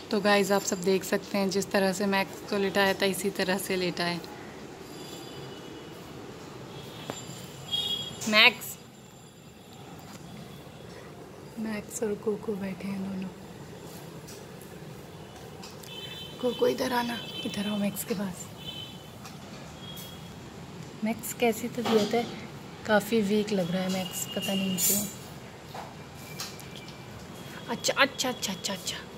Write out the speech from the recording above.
तो गाइस आप सब देख सकते हैं जिस तरह से मैक्स को लिटाया था इसी तरह से लेटा है मैक्स। मैक्स और कोको बैठे हैं दोनों। कोको इधर आना, इधर आओ मैक्स के पास। मैक्स कैसी तबीयत है? काफ़ी वीक लग रहा है मैक्स, पता नहीं क्यों। अच्छा अच्छा अच्छा अच्छा अच्छा।